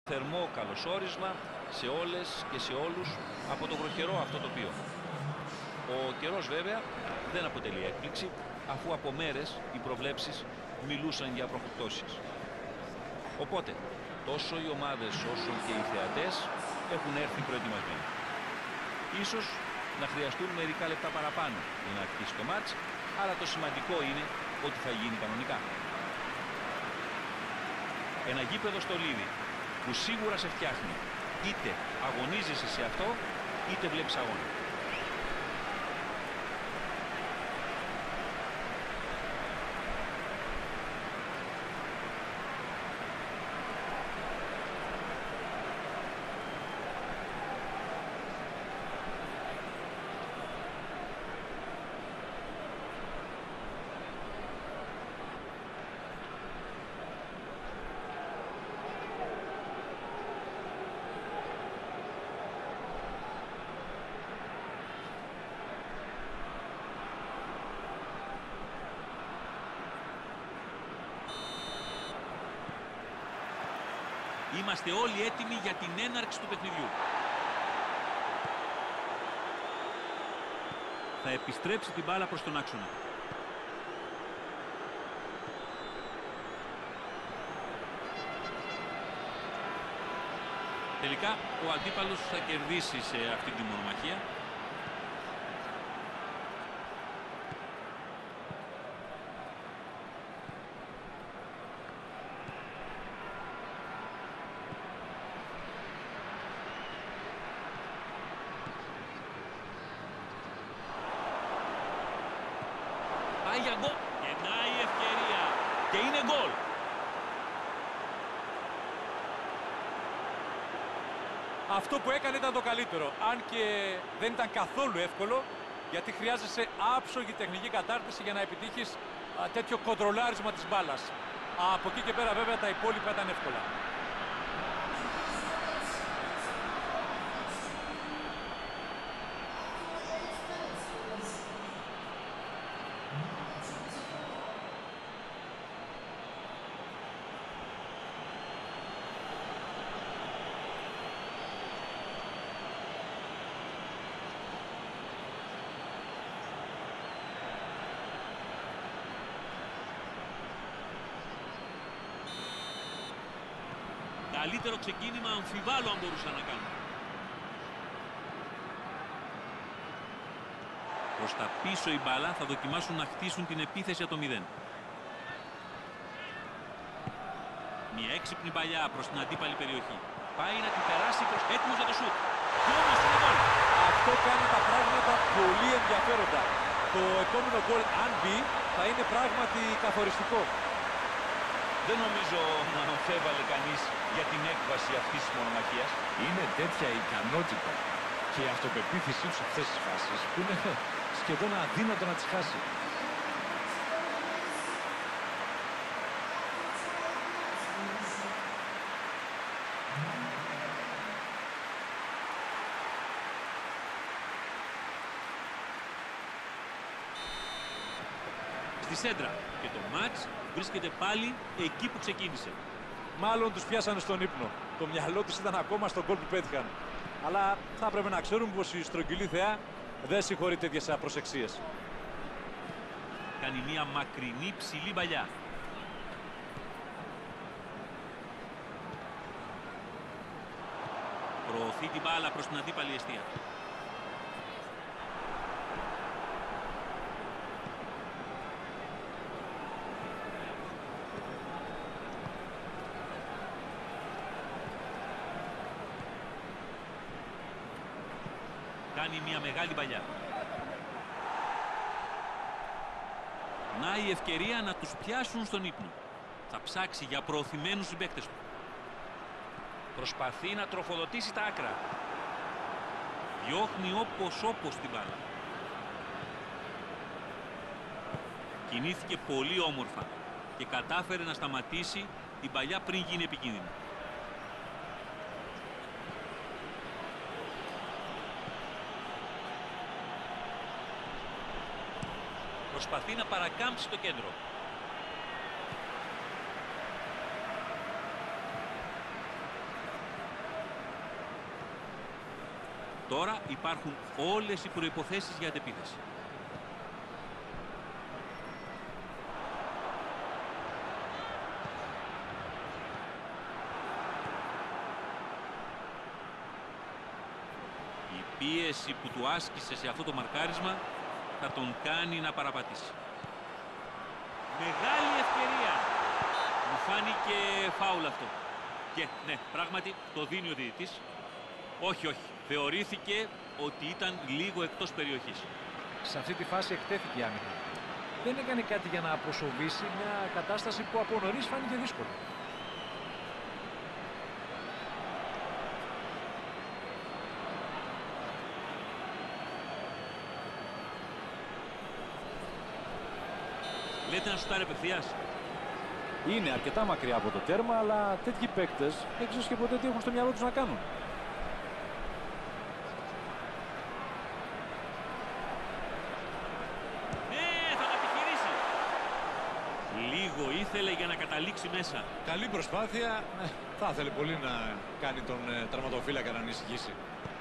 θερμό καλωσόρισμα σε όλες και σε όλους από το βροχερό αυτό τοπίο. Ο καιρός βέβαια δεν αποτελεί έκπληξη, αφού από μέρες οι προβλέψεις μιλούσαν για βροχοπτώσεις. Οπότε, τόσο οι ομάδες όσο και οι θεατές έχουν έρθει προετοιμασμένοι. Ίσως να χρειαστούν μερικά λεπτά παραπάνω για να αρχίσει το μάτς, αλλά το σημαντικό είναι ότι θα γίνει κανονικά. Ένα γήπεδο στο Λίδι που σίγουρα σε φτιάχνει, είτε αγωνίζεσαι σε αυτό, είτε βλέπεις αγώνα. Είμαστε όλοι έτοιμοι για την έναρξη του παιχνιδιού. Θα επιστρέψει την μπάλα προς τον άξονα. Τελικά ο αντίπαλος θα κερδίσει σε αυτή τη μονομαχία. Πάει για γκολ. Γεννάει η ευκαιρία. Και είναι γκολ. Αυτό που έκανε ήταν το καλύτερο. Αν και δεν ήταν καθόλου εύκολο, γιατί χρειάζεσαι άψογη τεχνική κατάρτιση για να επιτύχεις τέτοιο κοντρολάρισμα της μπάλας. Από εκεί και πέρα βέβαια τα υπόλοιπα ήταν εύκολα. Καλύτερο ξεκίνημα αμφιβάλλω αν μπορούσαν να κάνουν. Προς τα πίσω η μπάλα θα δοκιμάσουν να χτίσουν την επίθεση για το 0. Μια έξυπνη παλιά προς την αντίπαλη περιοχή. Πάει να την περάσει προς έτοιμος για το σουτ. Και όμως είναι γκολ. Αυτό κάνει τα πράγματα πολύ ενδιαφέροντα. Το επόμενο γκολ, αν μπει, θα είναι πράγματι καθοριστικό. Δεν νομίζω να αμφέβαλε κανείς για την έκβαση αυτής της μονομαχίας. Είναι τέτοια ικανότητα και η αυτοπεποίθησή του σε αυτές τις φάσεις που είναι σχεδόν αδύνατο να τις χάσει. Στη σέντρα. Και το μάτς βρίσκεται πάλι εκεί που ξεκίνησε. Μάλλον τους πιάσανε στον ύπνο. Το μυαλό τους ήταν ακόμα στον γκολ που πέτυχαν. Αλλά θα έπρεπε να ξέρουν πως η στρογγυλή θεά δεν συγχωρεί τέτοιες απροσεξίες. Κάνει μια μακρινή ψηλή παλιά. Προωθεί την μπάλα προς την αντίπαλη εστία. Κάνει μια μεγάλη παλιά. Να η ευκαιρία να τους πιάσουν στον ύπνο. Θα ψάξει για προωθημένους συμπαίκτες του. Προσπαθεί να τροφοδοτήσει τα άκρα. Διώχνει όπως την μπάλα. Κινήθηκε πολύ όμορφα και κατάφερε να σταματήσει την παλιά πριν γίνει επικίνδυνη. Προσπαθεί να παρακάμψει το κέντρο. Τώρα υπάρχουν όλες οι προϋποθέσεις για αντεπίθεση. Η πίεση που του άσκησε σε αυτό το μαρκάρισμα θα τον κάνει να παραπατήσει. Μεγάλη ευκαιρία. Μου φάνηκε φάουλ αυτό. Και ναι, πράγματι το δίνει ο διαιτητής. Όχι, όχι. Θεωρήθηκε ότι ήταν λίγο εκτός περιοχής. Σε αυτή τη φάση εκτέθηκε η άμυνα. Δεν έκανε κάτι για να αποσοβήσει μια κατάσταση που από νωρίς φάνηκε δύσκολη. Λέτε να σουτάρει απευθείας. Είναι αρκετά μακριά από το τέρμα, αλλά τέτοιοι παίκτες δεν ξέρεις και ποτέ τι έχουν στο μυαλό τους να κάνουν. Ναι, θα τα επιχειρήσει. Λίγο ήθελε για να καταλήξει μέσα. Καλή προσπάθεια. Θα ήθελε πολύ να κάνει τον τερματοφύλακα να ανησυχήσει.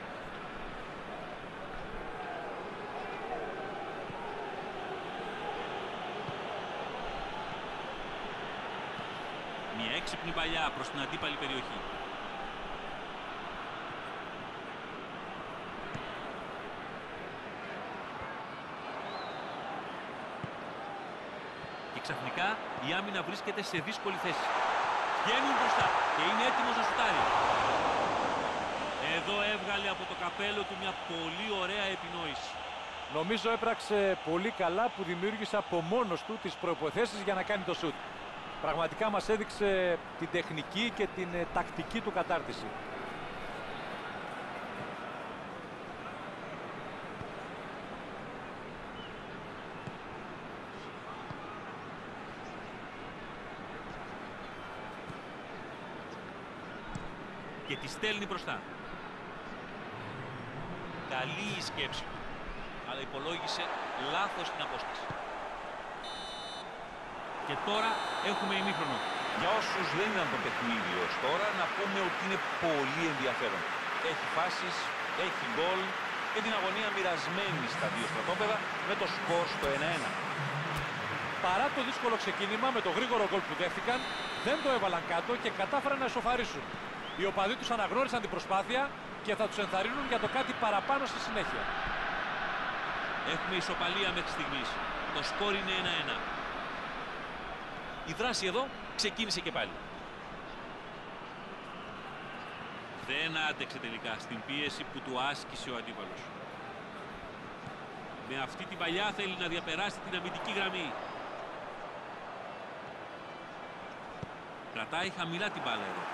Μια έξυπνη παλιά προς την αντίπαλη περιοχή. Και ξαφνικά η άμυνα βρίσκεται σε δύσκολη θέση. Βγαίνουν μπροστά και είναι έτοιμος να σουτάρει. Εδώ έβγαλε από το καπέλο του μια πολύ ωραία επινόηση. Νομίζω έπραξε πολύ καλά που δημιούργησε από μόνος του τις προϋποθέσεις για να κάνει το σουτ. Πραγματικά μας έδειξε την τεχνική και την τακτική του κατάρτιση. Και τη στέλνει μπροστά. Καλή η σκέψη του, αλλά υπολόγισε λάθος την απόσταση. Και τώρα έχουμε ημίχρονο. Για όσους δεν ήταν το παιχνίδι ως τώρα, να πούμε ότι είναι πολύ ενδιαφέρον. Έχει φάσεις, έχει γκολ και την αγωνία μοιρασμένη στα δύο στρατόπεδα με το σκορ στο 1-1. Παρά το δύσκολο ξεκίνημα με το γρήγορο γκολ που δέχτηκαν, δεν το έβαλαν κάτω και κατάφεραν να ισοφαρίσουν. Οι οπαδοί τους αναγνώρισαν την προσπάθεια και θα τους ενθαρρύνουν για το κάτι παραπάνω στη συνέχεια. Έχουμε ισοπαλία μέχρι στιγμής. Το σκορ είναι 1-1. Η δράση εδώ ξεκίνησε και πάλι. Δεν άντεξε τελικά στην πίεση που του άσκησε ο αντίπαλος. Με αυτή την παλιά θέλει να διαπεράσει την αμυντική γραμμή. Κρατάει χαμηλά την μπάλα εδώ.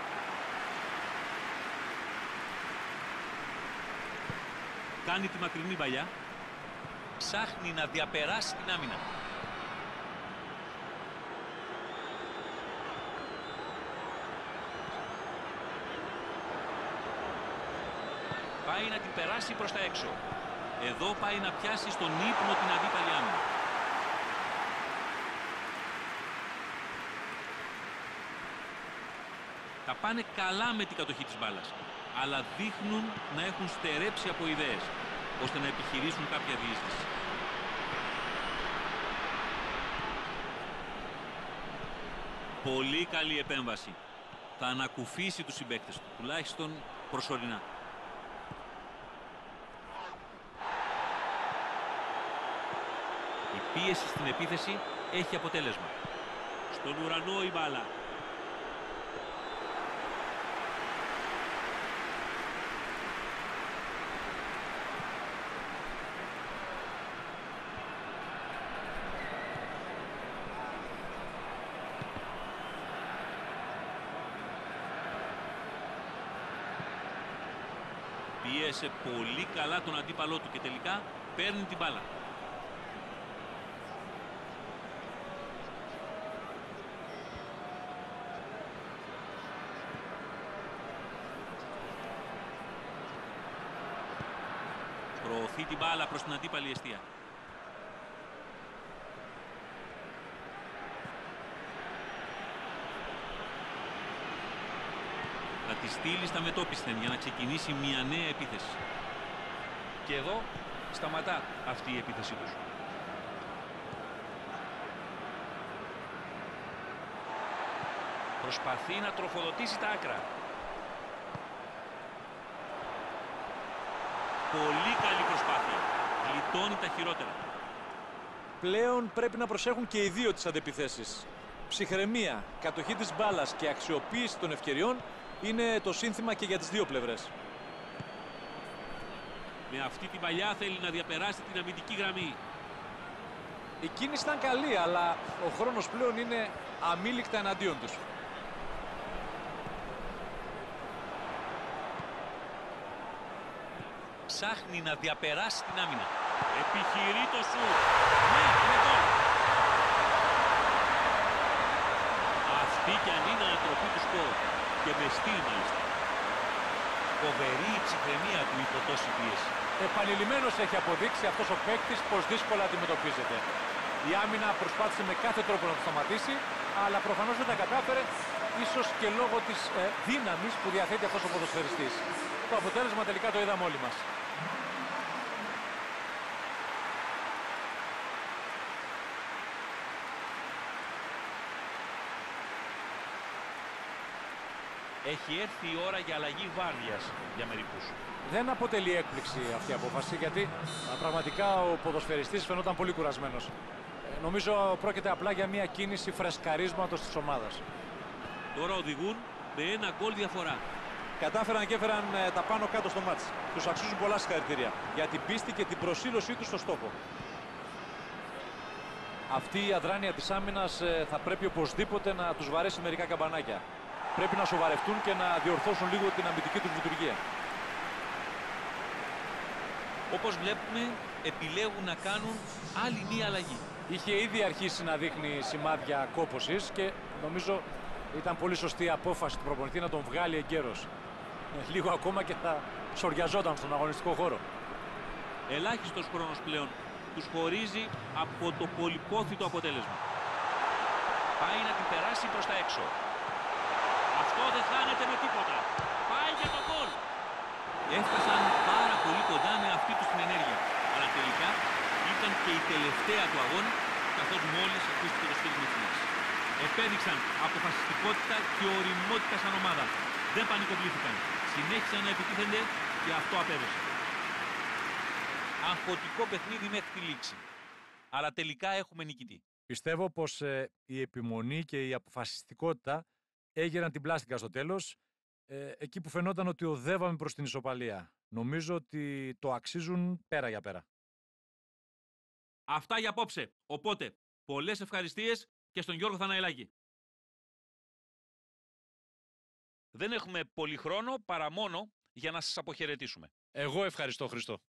Κάνει τη μακρινή παλιά. Ψάχνει να διαπεράσει την άμυνα. Πάει να την περάσει προς τα έξω. Εδώ πάει να πιάσει στον ύπνο την αντίπαλη άμυνα. Τα πάνε καλά με την κατοχή της μπάλας, αλλά δείχνουν να έχουν στερέψει από ιδέες, ώστε να επιχειρήσουν κάποια διείσδυση. Πολύ καλή επέμβαση. Θα ανακουφίσει τους συμπαίκτες του, τουλάχιστον προσωρινά. Η πίεση στην επίθεση έχει αποτέλεσμα. Στον ουρανό η μπάλα. Πίεσε πολύ καλά τον αντίπαλό του και τελικά παίρνει την μπάλα. Προωθεί την μπάλα προς την αντίπαλη εστία. Θα τη στήλη στα μετώπισθεν για να ξεκινήσει μια νέα επίθεση. Και εδώ σταματά αυτή η επίθεση τους. Προσπαθεί να τροφοδοτήσει τα άκρα. Πολύ καλή προσπάθεια. Γλιτώνει τα χειρότερα. Πλέον πρέπει να προσέχουν και οι δύο τις αντεπιθέσεις. Ψυχραιμία, κατοχή της μπάλας και αξιοποίηση των ευκαιριών είναι το σύνθημα και για τις δύο πλευρές. Με αυτή την παλιά θέλει να διαπεράσει την αμυντική γραμμή. Η κίνηση ήταν καλή, αλλά ο χρόνος πλέον είναι αμήλικτα εναντίον τους. Ψάχνει να διαπεράσει την άμυνα. Επιχειρεί το σου. Ναι, είναι γκολ. Αυτή κι αν είναι ανατροπή του σκορ. Και με στυλ μάλιστα. Φοβερή η ψυχραιμία του υπό τόση πίεση. Επανειλημμένος έχει αποδείξει αυτός ο παίκτης πως δύσκολα αντιμετωπίζεται. Η άμυνα προσπάθησε με κάθε τρόπο να το σταματήσει, αλλά προφανώς δεν τα κατάφερε, ίσως και λόγω της δύναμης που διαθέτει αυτός ο ποδοσφαιριστής. Το αποτέλεσμα τελικά το είδαμε όλοι μας. Έχει έρθει η ώρα για αλλαγή βάρδιας για μερικούς. Δεν αποτελεί έκπληξη αυτή η απόφαση, γιατί πραγματικά ο ποδοσφαιριστής φαινόταν πολύ κουρασμένος. Νομίζω πρόκειται απλά για μια κίνηση φρεσκαρίσματος της ομάδας. Τώρα οδηγούν με ένα γκολ διαφορά. Κατάφεραν και έφεραν τα πάνω κάτω στο μάτς. Τους αξίζουν πολλά συγχαρητήρια για την πίστη και την προσήλωσή τους στο στόχο. Αυτή η αδράνεια της άμυνας θα πρέπει οπωσδήποτε να τους βαρέσει μερικά καμπανάκια. Πρέπει να σοβαρευτούν και να διορθώσουν λίγο την αμυντική τους λειτουργία. Όπως βλέπουμε, επιλέγουν να κάνουν άλλη μία αλλαγή. Είχε ήδη αρχίσει να δείχνει σημάδια κόπωσης και νομίζω ήταν πολύ σωστή η απόφαση του προπονητή να τον βγάλει εγκαίρος. Λίγο ακόμα και θα σοριαζόταν στον αγωνιστικό χώρο. Ελάχιστος χρόνος πλέον τους χωρίζει από το πολυπόθητο αποτέλεσμα. Πάει να την περάσει προς τα έξω. Αυτό δεν χάνεται με τίποτα. Πάει για το γκολ. Έφτασαν πάρα πολύ κοντά με αυτή τους την ενέργεια. Αλλά τελικά ήταν και η τελευταία του αγώνα, καθώς μόλις ακούστηκε το στήριγμα της νίκης. Επέδειξαν αποφασιστικότητα και ωριμότητα σαν ομάδα. Δεν πανικοβλήθηκαν. Συνέχισαν να επιτίθενται και αυτό απέδωσε. Αγχωτικό παιχνίδι μέχρι τη λήξη. Αλλά τελικά έχουμε νικητή. Πιστεύω πως η επιμονή και η αποφασιστικότητα έγιναν την πλάστικα στο τέλος, εκεί που φαινόταν ότι οδεύαμε προς την ισοπαλία. Νομίζω ότι το αξίζουν πέρα για πέρα. Αυτά για απόψε. Οπότε, πολλές ευχαριστίες και στον Γιώργο Θαναηλάκη. Δεν έχουμε πολύ χρόνο παρά μόνο για να σας αποχαιρετήσουμε. Εγώ ευχαριστώ, Χριστό.